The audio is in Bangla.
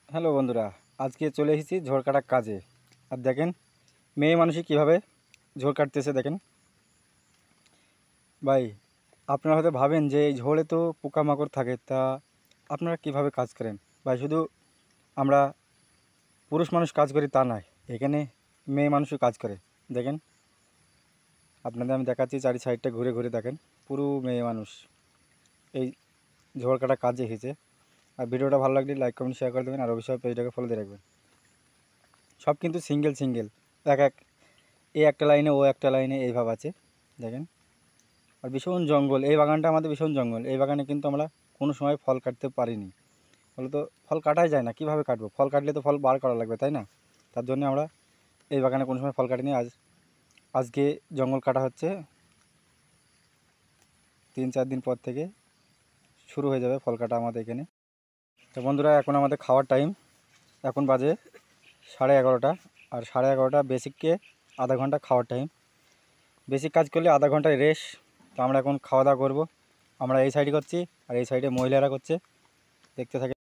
হ্যালো বন্ধুরা, আজকে চলে এসেছি ঝোড় কাটার কাজে। আর দেখেন মেয়ে মানুষই কীভাবে ঝোড় কাটতেছে। দেখেন ভাই, আপনারা হয়তো ভাবেন যে এই ঝোড়ে তো পোকামাকড় থাকে, তা আপনারা কিভাবে কাজ করেন ভাই? শুধু আমরা পুরুষ মানুষ কাজ করি তা নয়, এখানে মেয়ে মানুষও কাজ করে। দেখেন আপনাদের আমি দেখাচ্ছি, চারি সাইডটা ঘুরে ঘুরে দেখেন, পুরো মেয়ে মানুষ এই ঝোড় কাটার কাজে এসেছে। আর ভিডিওটা ভালো লাগলে লাইক কমেন্ট শেয়ার করে দেবেন, আর অবশ্যই পেজটাকে ফলো দিয়ে রাখবেন। সব কিন্তু সিঙ্গেল সিঙ্গেল, এক এক এ একটা লাইনে ও একটা লাইনে এইভাবে আছে দেখেন। আর ভীষণ জঙ্গল, এই বাগানটা আমাদের ভীষণ জঙ্গল। এই বাগানে কিন্তু আমরা কোনো সময় ফল কাটতে পারিনি, ফলে তো ফল কাটাই যায় না। কীভাবে কাটবো? ফল কাটলে তো ফল বার করা লাগবে, তাই না? তার জন্য আমরা এই বাগানে কোনো সময় ফল কাটিনি। আজকে জঙ্গল কাটা হচ্ছে, 3-4 দিন পর থেকে শুরু হয়ে যাবে ফল কাটা আমাদের এখানে। তো বন্ধুরা, এখন আমাদের খাওয়ার টাইম। এখন বাজে 11:30, আর 11:30 বেসিককে আধা ঘন্টা খাওয়ার টাইম। বেসিক কাজ করলে আধা ঘন্টায় রেস্ট। তো আমরা এখন খাওয়া দাওয়া করবো। আমরা এই সাইডে করছি আর এই সাইডে মহিলারা করছে, দেখতে থাকে।